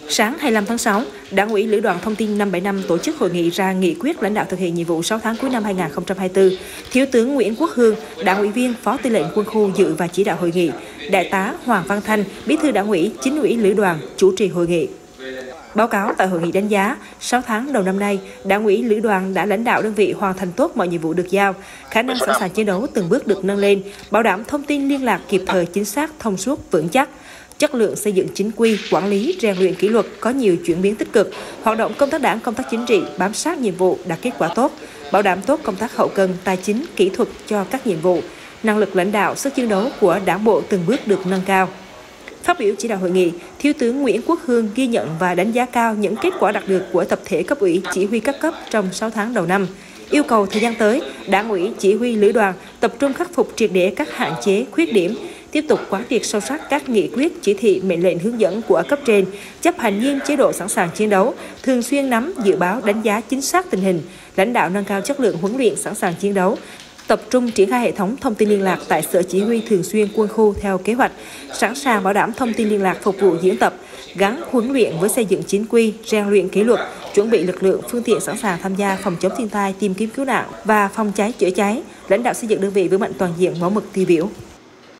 Sáng 25 tháng 6, Đảng ủy Lữ đoàn Thông tin 575 tổ chức hội nghị ra nghị quyết lãnh đạo thực hiện nhiệm vụ 6 tháng cuối năm 2024. Thiếu tướng Nguyễn Quốc Hương, Đảng ủy viên, Phó Tư lệnh Quân khu dự và chỉ đạo hội nghị. Đại tá Hoàng Văn Thanh, Bí thư Đảng ủy, Chính ủy Lữ đoàn chủ trì hội nghị. Báo cáo tại hội nghị đánh giá, 6 tháng đầu năm nay, Đảng ủy Lữ đoàn đã lãnh đạo đơn vị hoàn thành tốt mọi nhiệm vụ được giao, khả năng sẵn sàng chiến đấu từng bước được nâng lên, bảo đảm thông tin liên lạc kịp thời, chính xác, thông suốt, vững chắc. Chất lượng xây dựng chính quy, quản lý, rèn luyện kỷ luật có nhiều chuyển biến tích cực, hoạt động công tác đảng, công tác chính trị, bám sát nhiệm vụ đạt kết quả tốt, bảo đảm tốt công tác hậu cần, tài chính, kỹ thuật cho các nhiệm vụ, năng lực lãnh đạo, sức chiến đấu của Đảng bộ từng bước được nâng cao. Phát biểu chỉ đạo hội nghị, Thiếu tướng Nguyễn Quốc Hương ghi nhận và đánh giá cao những kết quả đạt được của tập thể cấp ủy, chỉ huy các cấp trong 6 tháng đầu năm. Yêu cầu thời gian tới, Đảng ủy, chỉ huy Lữ đoàn tập trung khắc phục triệt để các hạn chế, khuyết điểm, tiếp tục quán triệt sâu sắc các nghị quyết, chỉ thị, mệnh lệnh hướng dẫn của cấp trên, chấp hành nghiêm chế độ sẵn sàng chiến đấu, thường xuyên nắm, dự báo, đánh giá chính xác tình hình, lãnh đạo nâng cao chất lượng huấn luyện sẵn sàng chiến đấu, tập trung triển khai hệ thống thông tin liên lạc tại Sở Chỉ huy Thường xuyên Quân khu theo kế hoạch, sẵn sàng bảo đảm thông tin liên lạc phục vụ diễn tập, gắn huấn luyện với xây dựng chính quy, rèn luyện kỷ luật, chuẩn bị lực lượng, phương tiện sẵn sàng tham gia phòng chống thiên tai, tìm kiếm cứu nạn và phòng cháy chữa cháy, lãnh đạo xây dựng đơn vị vững mạnh toàn diện, mẫu mực tiêu biểu.